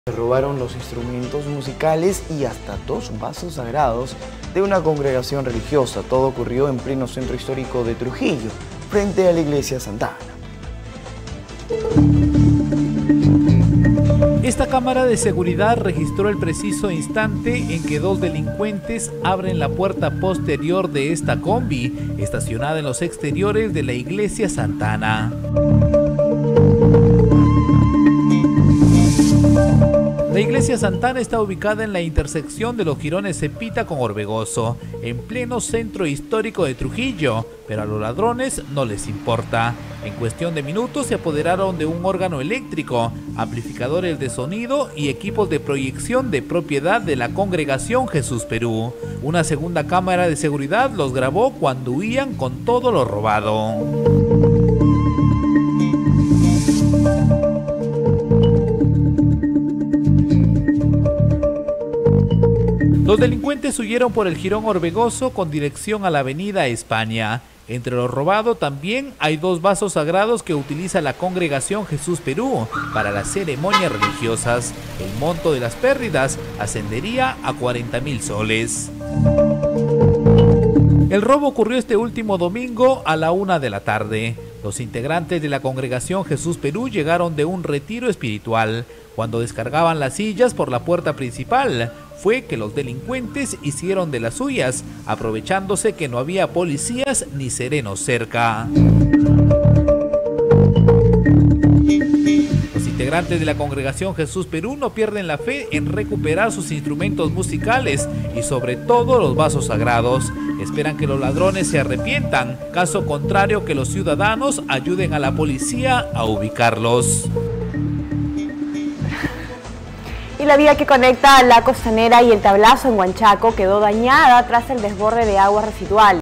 Se robaron los instrumentos musicales y hasta 2 vasos sagrados de una congregación religiosa. Todo ocurrió en pleno centro histórico de Trujillo, frente a la iglesia Santa Ana. Esta cámara de seguridad registró el preciso instante en que 2 delincuentes abren la puerta posterior de esta combi, estacionada en los exteriores de la iglesia Santa Ana. La iglesia Santa Ana está ubicada en la intersección de los jirones Cepita con Orbegoso, en pleno centro histórico de Trujillo, pero a los ladrones no les importa. En cuestión de minutos se apoderaron de un órgano eléctrico, amplificadores de sonido y equipos de proyección de propiedad de la congregación Jesús Perú. Una segunda cámara de seguridad los grabó cuando huían con todo lo robado. Los delincuentes huyeron por el jirón Orbegoso con dirección a la avenida España. Entre lo robado también hay 2 vasos sagrados que utiliza la congregación Jesús Perú para las ceremonias religiosas. El monto de las pérdidas ascendería a 40.000 soles. El robo ocurrió este último domingo a la 1 de la tarde. Los integrantes de la congregación Jesús Perú llegaron de un retiro espiritual. Cuando descargaban las sillas por la puerta principal, fue que los delincuentes hicieron de las suyas, aprovechándose que no había policías ni serenos cerca. Los integrantes de la congregación Jesús Perú no pierden la fe en recuperar sus instrumentos musicales y sobre todo los vasos sagrados. Esperan que los ladrones se arrepientan, caso contrario que los ciudadanos ayuden a la policía a ubicarlos. Y la vía que conecta La Costanera y El Tablazo en Huanchaco quedó dañada tras el desborde de aguas residuales.